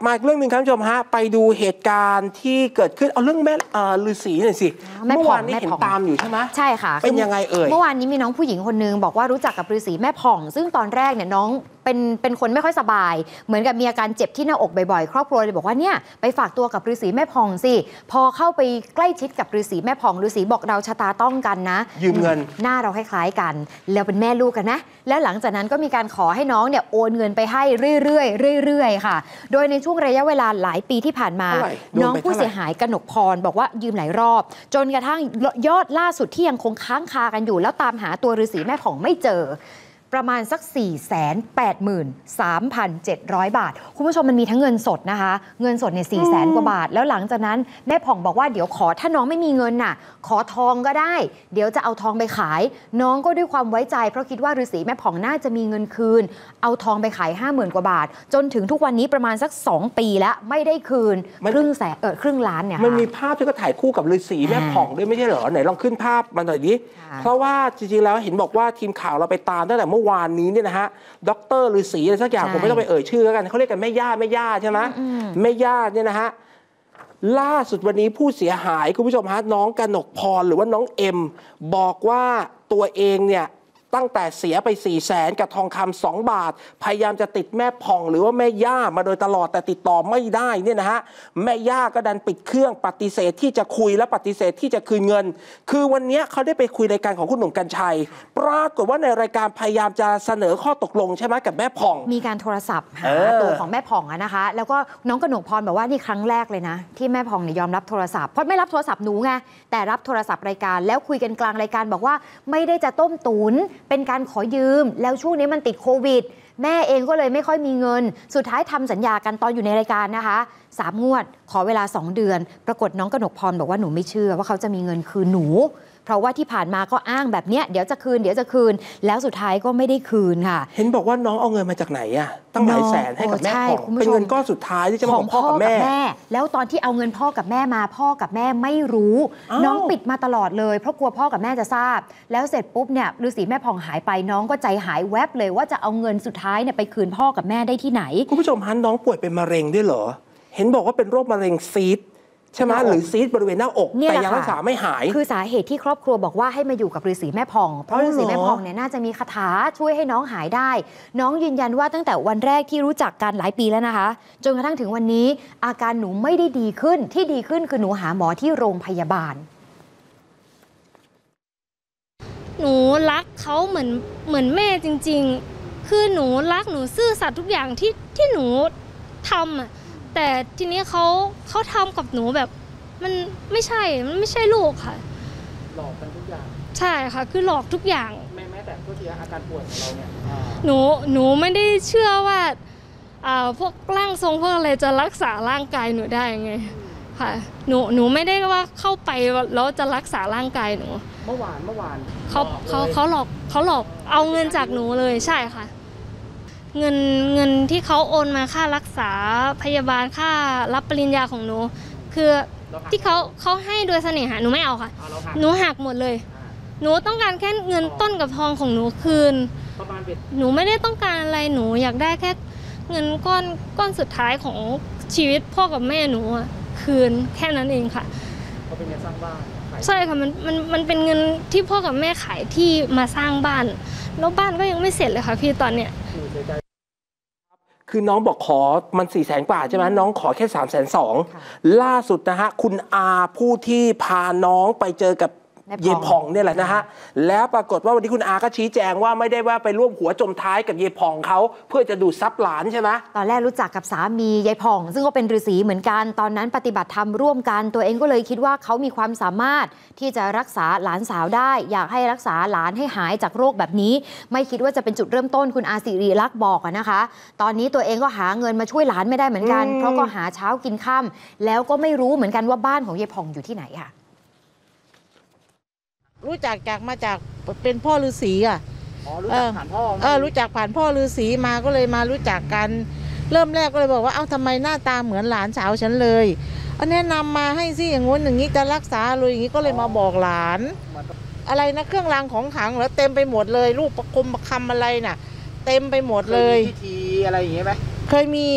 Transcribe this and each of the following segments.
มาเรื่องหนึ่งครับผู้ชมฮะไปดูเหตุการณ์ที่เกิดขึ้นเอาเรื่องแม่ฤาษีหน่อยสิเมื่อวานนี้เห็นตามอยู่ใช่ไหมใช่ค่ะเป็นยังไงเอ่ยเมื่อวานนี้มีน้องผู้หญิงคนนึงบอกว่ารู้จักกับฤาษีแม่ผ่องซึ่งตอนแรกเนี่ยน้องเป็นคนไม่ค่อยสบายเหมือนกับมีอาการเจ็บที่หน้าอกบ่อยๆครอบครัวเลยบอกว่าเนี่ยไปฝากตัวกับฤาษีแม่ผ่องสิพอเข้าไปใกล้ชิดกับฤาษีแม่ผ่องฤาษีบอกเราชะตาต้องกันนะยืมเงินหน้าเราคล้ายๆกันแล้วเป็นแม่ลูกกันนะแล้วหลังจากนั้นก็มีการขอให้น้องเนี่ยโอนเงินไปให้เรื่อยๆค่ะโดยในช่วงระยะเวลาหลายปีที่ผ่านมาน้องผู้เสียหายกนกพรบอกว่ายืมหลายรอบจนกระทั่งยอดล่าสุดที่ยังคงค้างคากันอยู่แล้วตามหาตัวฤาษีแม่ผ่องไม่เจอประมาณสัก 483,700 บาทคุณผู้ชมมันมีทั้งเงินสดนะคะเงินสดเนี่ย 400,000 กว่าบาทแล้วหลังจากนั้นแม่ผ่องบอกว่าเดี๋ยวขอถ้าน้องไม่มีเงินน่ะขอทองก็ได้เดี๋ยวจะเอาทองไปขายน้องก็ด้วยความไว้ใจเพราะคิดว่าฤาษีแม่ผ่องน่าจะมีเงินคืนเอาทองไปขาย 50,000 กว่าบาทจนถึงทุกวันนี้ประมาณสัก2 ปีแล้วไม่ได้คืนครึ่งล้านเนี่ยมันมีภาพที่ก็ถ่ายคู่กับฤาษีแม่ผ่องด้วยไม่ใช่เหรอไหนลองขึ้นภาพมาหน่อยดิเพราะว่าจริงๆแล้วเห็นบอกว่าทีมข่าวเราไปตามตั้งแต่เมื่อวานนี้เนี่ยนะฮะดร.ฤาษีอะไรสักอย่างผมไม่ต้องไปเอ่ยชื่อแล้วกันเขาเรียกกันแม่ย่าใช่ไหมแม่ย่าเนี่ยนะฮะล่าสุดวันนี้ผู้เสียหายคุณผู้ชมฮะน้องกนกพรหรือว่าน้องเอ็มบอกว่าตัวเองเนี่ยตั้งแต่เสียไป 400,000 กับทองคำ2 บาทพยายามจะติดแม่ผ่องหรือว่าแม่ย่ามาโดยตลอดแต่ติดต่อไม่ได้เนี่ยนะฮะแม่ย่าก็ดันปิดเครื่องปฏิเสธที่จะคุยและปฏิเสธที่จะคืนเงินคือวันนี้เขาได้ไปคุยรายการของคุณหนุ่มกรรชัยปรากฏว่าในรายการพยายามจะเสนอข้อตกลงใช่ไหมกับแม่ผ่องมีการโทรศัพท์หาตัวของแม่ผ่องนะคะแล้วก็น้องกนกพรบอกว่านี่ครั้งแรกเลยนะที่แม่ผ่องเนี่ยยอมรับโทรศัพท์เพราะไม่รับโทรศัพท์หนูไงแต่รับโทรศัพท์รายการแล้วคุยกันกลางรายการบอกว่าไม่ได้จะต้มตุ๋นเป็นการขอยืมแล้วช่วงนี้มันติดโควิดแม่เองก็เลยไม่ค่อยมีเงินสุดท้ายทำสัญญากันตอนอยู่ในรายการนะคะ3 งวดขอเวลา2 เดือนปรากฏน้องกนกพรบอกว่าหนูไม่เชื่อว่าเขาจะมีเงินคืนหนูเพราะว่าที่ผ่านมาก็อ้างแบบเนี้ยเดี๋ยวจะคืนแล้วสุดท้ายก็ไม่ได้คืนค่ะเห็นบอกว่าน้องเอาเงินมาจากไหนอะตั้งหลายแสนให้กับแม่ผ่องเป็นเงินก้อนสุดท้ายที่จะมาของพ่อกับแม่แล้วตอนที่เอาเงินพ่อกับแม่มาพ่อกับแม่ไม่รู้น้องปิดมาตลอดเลยเพราะกลัวพ่อกับแม่จะทราบแล้วเสร็จปุ๊บเนี่ยฤาษีแม่ผ่องหายไปน้องก็ใจหายแวบเลยว่าจะเอาเงินสุดท้ายเนี่ยไปคืนพ่อกับแม่ได้ที่ไหนคุณผู้ชมฮันน้องป่วยเป็นมะเร็งด้วยเหรอเห็นบอกว่าเป็นโรคมะเร็งซีสใช่ไหมหรือซีสบริเวณหน้าอกแต่ยังรักษาไม่หายคือสาเหตุที่ครอบครัวบอกว่าให้มาอยู่กับฤาษีแม่ผ่องเพราะฤาษีแม่ผ่องเนี่ยน่าจะมีคาถาช่วยให้น้องหายได้น้องยืนยันว่าตั้งแต่วันแรกที่รู้จักกันหลายปีแล้วนะคะจนกระทั่งถึงวันนี้อาการหนูไม่ได้ดีขึ้นที่ดีขึ้นคือหนูหาหมอที่โรงพยาบาลหนูรักเขาเหมือนแม่จริงๆคือหนูรักหนูซื่อสัตย์ทุกอย่างที่หนูทำอ่ะแต่ทีนี้เขาทำกับหนูแบบมันไม่ใช่ลูกค่ะหลอกกันทุกอย่างใช่ค่ะคือหลอกทุกอย่างแม้แต่ตัวที่อาการป่วยของเราเนี่ยหนูไม่ได้เชื่อว่าพวกร่างทรงพวกอะไรจะรักษาร่างกายหนูได้ไงค่ะหนูไม่ได้ว่าเข้าไปแล้วจะรักษาร่างกายหนูเมื่อวานเขาหลอกเอาเงินจากหนูเลยใช่ค่ะเงินที่เขาโอนมาค่ารักษาพยาบาลค่ารับปริญญาของหนูคือที่เขาให้โดยเสน่หาหนูไม่เอาค่ะหนูหักหมดเลยหนูต้องการแค่เงินต้นกับทองของหนูคืนหนูไม่ได้ต้องการอะไรหนูอยากได้แค่เงินก้อนสุดท้ายของชีวิตพ่อกับแม่หนูคืนแค่นั้นเองค่ะเขาเป็นเงินสร้างบ้านใช่ค่ะมันเป็นเงินที่พ่อกับแม่ขายที่มาสร้างบ้านแล้วบ้านก็ยังไม่เสร็จเลยค่ะพี่ตอนเนี้ยคือน้องบอกขอมัน400,000 กว่าใช่ไหมน้องขอแค่320,000ล่าสุดนะฮะคุณอาผู้ที่พาน้องไปเจอกับเยผ่องเนี่ยแหละนะฮะแล้วปรากฏว่าวันนี้คุณอาก็ชี้แจงว่าไม่ได้ว่าไปร่วมหัวจมท้ายกับเยผ่องเขาเพื่อจะดูดทรัพย์หลานใช่ไหมตอนแรกรู้จักกับสามียายผ่องซึ่งก็เป็นฤาษีเหมือนกันตอนนั้นปฏิบัติธรรมร่วมกันตัวเองก็เลยคิดว่าเขามีความสามารถที่จะรักษาหลานสาวได้อยากให้รักษาหลานให้หายจากโรคแบบนี้ไม่คิดว่าจะเป็นจุดเริ่มต้นคุณอาสิริลักษณ์บอกนะคะตอนนี้ตัวเองก็หาเงินมาช่วยหลานไม่ได้เหมือนกันเพราะก็หาเช้ากินค่ำแล้วก็ไม่รู้เหมือนกันว่าบ้านของยายผ่องอยู่ที่ไหนค่ะรู้จักมาจากเป็นพ่อฤาษีอ่ะรู้จักผ่านพ่อรู้จักผ่านพ่อฤาษีมาก็เลยมารู้จักกันเริ่มแรกก็เลยบอกว่าเอ้าทำไมหน้าตาเหมือนหลานสาวฉันเลยแนะนำมาให้สิอย่างงู้นอย่างนี้จะรักษาเลยอย่างนี้ก็เลยมาบอกหลานอะไรนะเครื่องรางของขลังแล้วเต็มไปหมดเลยรูปประคำอะไรน่ะเต็มไปหมดเลยพิธีอะไรอย่างเงี้ยไหมเคยมี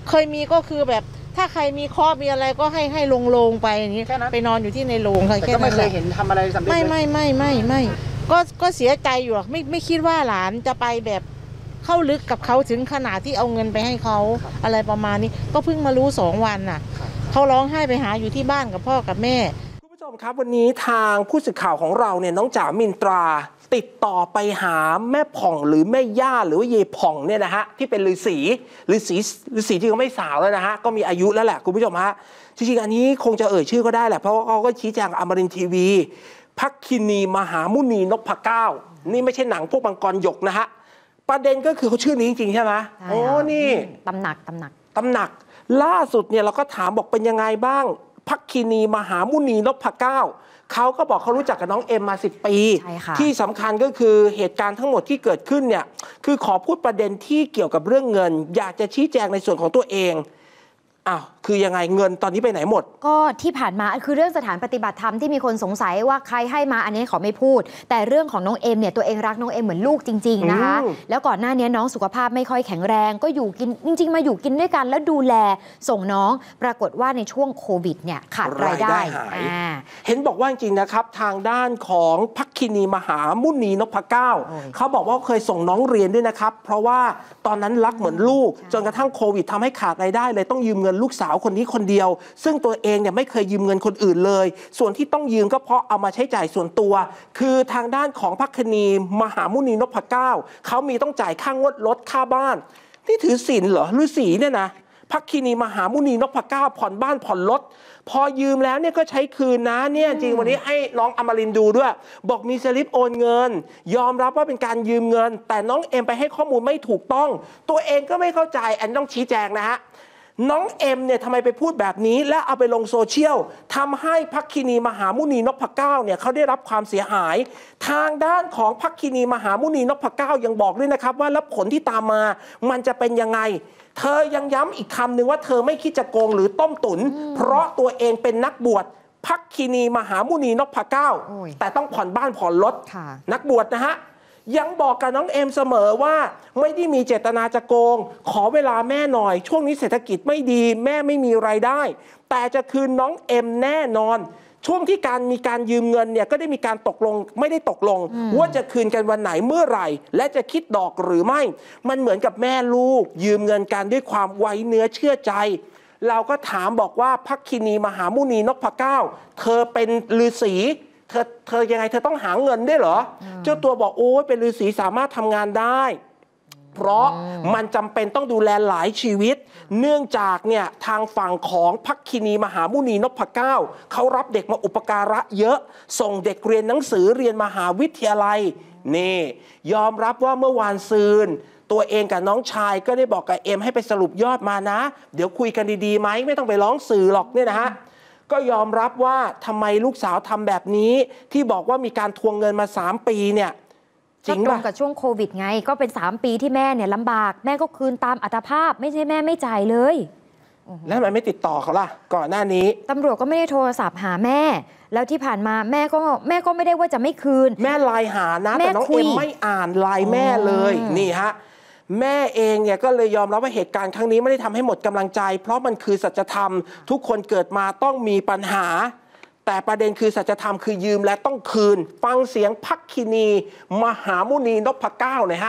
เคยมีก็คือแบบถ้าใครมีเคราะห์มีอะไรก็ให้ลงไปอย่างนี้ไปนอนอยู่ที่ในโรงค่ะแค่นั้นแหละแต่ก็ไม่เคยเห็นทำอะไรสำเร็จไม่ก็เสียใจอยู่หรอกไม่คิดว่าหลานจะไปแบบเข้าลึกกับเขาถึงขนาดที่เอาเงินไปให้เขาอะไรประมาณนี้ก็เพิ่งมารู้2 วันน่ะเขาร้องไห้ไปหาอยู่ที่บ้านกับพ่อกับแม่คุณผู้ชมครับวันนี้ทางผู้สื่อข่าวของเราเนี่ยน้องจ๋ามินตราติดต่อไปหาแม่ผ่องหรือแม่ย่าหรือว่าเยผ่องเนี่ยนะฮะที่เป็นฤาษีที่เขาไม่สาวแล้วนะฮะก็มีอายุแล้วแหละคุณผู้ชมฮะจริงๆอันนี้คงจะเอ่ยชื่อก็ได้แหละเพราะว่าเขาก็ชี้แจงอมรินทร์ทีวีภักคินีมหามุนีนพเก้านี่ไม่ใช่หนังพวกมังกรหยกนะฮะประเด็นก็คือเขาชื่อนี้จริงๆใช่ไหมโอ้นี่ตำหนักล่าสุดเนี่ยเราก็ถามบอกเป็นยังไงบ้างภักคินีมหามุนีนพเก้าเขาก็บอกเขารู้จักกับน้องเอ็มมา10 ปีที่สำคัญก็คือเหตุการณ์ทั้งหมดที่เกิดขึ้นเนี่ยคือขอพูดประเด็นที่เกี่ยวกับเรื่องเงินอยากจะชี้แจงในส่วนของตัวเองอ้าวคือยังไงเงินตอนนี้ไปไหนหมดก็ที่ผ่านมาคือเรื่องสถานปฏิบัติธรรมที่มีคนสงสัยว่าใครให้มาอันนี้ขอไม่พูดแต่เรื่องของน้องเอ็มเนี่ยตัวเองรักน้องเอ็มเหมือนลูกจริงๆนะคะแล้วก่อนหน้านี้น้องสุขภาพไม่ค่อยแข็งแรงก็อยู่กินจริงๆมาอยู่กินด้วยกันแล้วดูแลส่งน้องปรากฏว่าในช่วงโควิดเนี่ยขาดรายได้เห็นบอกว่าจริงๆนะครับทางด้านของภักคินีมหามุนีนพเก้าเขาบอกว่าเคยส่งน้องเรียนด้วยนะครับเพราะว่าตอนนั้นรักเหมือนลูกจนกระทั่งโควิดทำให้ขาดรายได้เลยต้องยืมเงินลูกสาวคนนี้คนเดียวซึ่งตัวเองเนี่ยไม่เคยยืมเงินคนอื่นเลยส่วนที่ต้องยืมก็เพราะเอามาใช้จ่ายส่วนตัวคือทางด้านของภักคินีมหามุนีนพเก้าเขามีต้องจ่ายค่างวดรถค่าบ้านนี่ถือศีลเหรอฤาษีเนี่ยนะภักคินีมหามุนีนพเก้าผ่อนบ้านผ่อนรถพอยืมแล้วเนี่ยก็ใช้คืนนะเนี่ยจริงวันนี้ให้น้องอมรินทร์ดูด้วยบอกมีสลิปโอนเงินยอมรับว่าเป็นการยืมเงินแต่น้องเอ็มไปให้ข้อมูลไม่ถูกต้องตัวเองก็ไม่เข้าใจอันต้องชี้แจงนะฮะน้องเอ็มเนี่ยทำไมไปพูดแบบนี้และเอาไปลงโซเชียลทำให้ภักคินีมหามุนีนพเก้าเนี่ยเขาได้รับความเสียหายทางด้านของภักคินีมหามุนีนพเก้ายังบอกด้วยนะครับว่าแล้วผลที่ตามมามันจะเป็นยังไงเธอยังย้ำอีกคำหนึ่งว่าเธอไม่คิดจะโกงหรือต้มตุ๋นเพราะตัวเองเป็นนักบวชภักคินีมหามุนีนพเก้าแต่ต้องผ่อนบ้านผ่อนรถนักบวชนะฮะยังบอกกับน้องเอ็มเสมอว่าไม่ได้มีเจตนาจะโกงขอเวลาแม่หน่อยช่วงนี้เศรษฐกิจไม่ดีแม่ไม่มีรายได้แต่จะคืนน้องเอ็มแน่นอนช่วงที่มีการยืมเงินเนี่ยก็ได้มีการตกลงไม่ได้ตกลงว่าจะคืนกันวันไหนเมื่อไหร่และจะคิดดอกหรือไม่มันเหมือนกับแม่ลูกยืมเงินกันด้วยความไว้เนื้อเชื่อใจเราก็ถามบอกว่าภักคินีมหามุนีนพเก้าเธอเป็นฤาษีเธอยังไงเธอต้องหาเงินได้เหรอเจ้าตัวบอกโอ้ยเป็นฤาษีสามารถทำงานได้เพราะมันจำเป็นต้องดูแลหลายชีวิตเนื่องจากเนี่ยทางฝั่งของภักคินีมหามุนีนพเก้าเขารับเด็กมาอุปการะเยอะส่งเด็กเรียนหนังสือเรียนมหาวิทยาลัยนี่ยอมรับว่าเมื่อวานซืนตัวเองกับน้องชายก็ได้บอกกับเอ็มให้ไปสรุปยอดมานะเดี๋ยวคุยกันดีๆไหมไม่ต้องไปร้องสื่อหรอกเนี่ยนะฮะก็ยอมรับว่าทำไมลูกสาวทำแบบนี้ที่บอกว่ามีการทวงเงินมา3 ปีเนี่ยจริงป่ะตรงกับช่วงโควิดไงก็เป็น3 ปีที่แม่เนี่ยลำบากแม่ก็คืนตามอัตภาพไม่ใช่แม่ไม่จ่ายเลยแล้วทำไมไม่ติดต่อเขาล่ะก่อนหน้านี้ตำรวจก็ไม่ได้โทรศัพท์หาแม่แล้วที่ผ่านมาแม่ก็ไม่ได้ว่าจะไม่คืนแม่ไลน์หานะแต่น้องเอ็มไม่อ่านไลน์แม่เลยนี่ฮะแม่เองเนี่ยก็เลยยอมรับว่าเหตุการณ์ครั้งนี้ไม่ได้ทำให้หมดกำลังใจเพราะมันคือสัจธรรมทุกคนเกิดมาต้องมีปัญหาแต่ประเด็นคือสัจธรรมคือยืมและต้องคืนฟังเสียงภักคินีมหามุนีนพเก้าหน่อยฮะ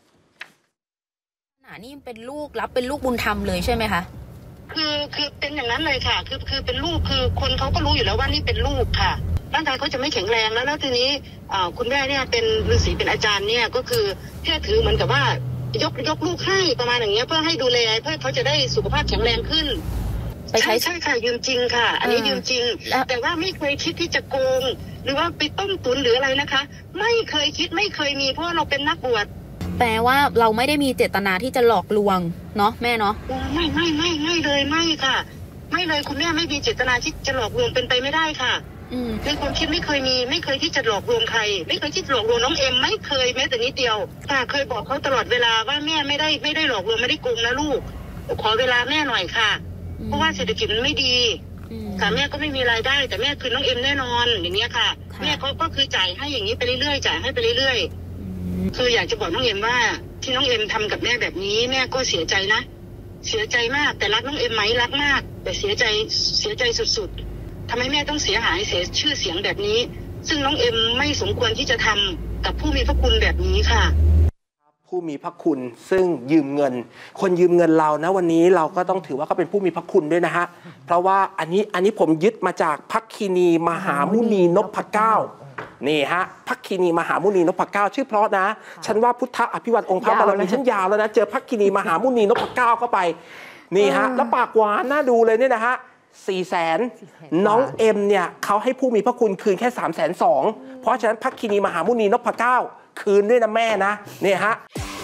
นี่เป็นลูกรับเป็นลูกบุญธรรมเลยใช่ไหมคะคือเป็นอย่างนั้นเลยค่ะคือเป็นลูกคือคนเขาก็รู้อยู่แล้วว่านี่เป็นลูกค่ะร่างกายเขาจะไม่แข็งแรงแล้วทีนี้คุณแม่เนี่ยเป็นฤาษีเป็นอาจารย์เนี่ยก็คือแค่ถือเหมือนกับว่ายกลูกให้ประมาณอย่างเงี้ยเพื่อให้ดูแลเพื่อเขาจะได้สุขภาพแข็งแรงขึ้นใช่ค่ะยืมจริงค่ะอันนี้ยืมจริงแต่ว่าไม่เคยคิดที่จะโกงหรือว่าไปต้มตุ๋นหรืออะไรนะคะไม่เคยคิดไม่เคยมีเพราะเราเป็นนักบวชแปลว่าเราไม่ได้มีเจตนาที่จะหลอกลวงเนาะแม่เนาะไม่เลยไม่ค่ะไม่เลยคุณแม่ไม่มีเจตนาที่จะหลอกลวงเป็นไปไม่ได้ค่ะในความคิดไม่เคยที่จะหลอกลวงใครไม่เคยที่จะหลอกลวงน้องเอ็มไม่เคยแม้แต่นิดเดียวค่ะเคยบอกเขาตลอดเวลาว่าแม่ไม่ได้หลอกลวงไม่ได้โกงนะลูกขอเวลาแม่หน่อยค่ะเพราะว่าเศรษฐกิจมันไม่ดีค่ะแม่ก็ไม่มีรายได้แต่แม่คืนน้องเอ็มแน่นอนอย่างเงี้ยค่ะแม่เขาก็คือจ่ายให้อย่างนี้ไปเรื่อยๆจ่ายให้ไปเรื่อยๆคืออยากจะบอกน้องเอ็มว่าที่น้องเอ็มทำกับแม่แบบนี้แม่ก็เสียใจนะเสียใจมากแต่รักน้องเอ็มไหมรักมากแต่เสียใจสุดๆทำไมแม่ต้องเสียหายเสียชื่อเสียงแบบนี้ซึ่งน้องเอ็มไม่สมควรที่จะทำกับผู้มีพระคุณแบบนี้ค่ะผู้มีพระคุณซึ่งยืมเงินคนยืมเงินเรานะวันนี้เราก็ต้องถือว่าเขาเป็นผู้มีพระคุณด้วยนะฮะเพราะว่าอันนี้ผมยึดมาจากภักคินีมหามุนีนพเก้านี่ฮะภักคินีมหามุนีนพเก้าชื่อเพราะนะฉันว่าพุทธอภิวัตองค์พระบารมีฉันยาวแล้วนะเจอภักคินีมหามุนีนพเก้าเข้าไปนี่ฮะแล้วปากหวานน่าดูเลยเนี่ยนะฮะ400,000น้องเอ็มเนี่ยเขาให้ผู้มีพระคุณคืนแค่320,000เพราะฉะนั้นภักคินีมหามุนีนพเก้าคืนด้วยนะแม่นะเนี่ยฮะ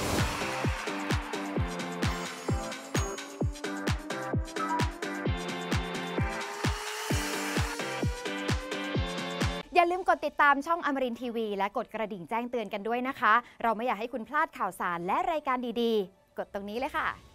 อย่าลืมกดติดตามช่องอมรินทร์ทีวีและกดกระดิ่งแจ้งเตือนกันด้วยนะคะเราไม่อยากให้คุณพลาดข่าวสารและรายการดีๆกดตรงนี้เลยค่ะ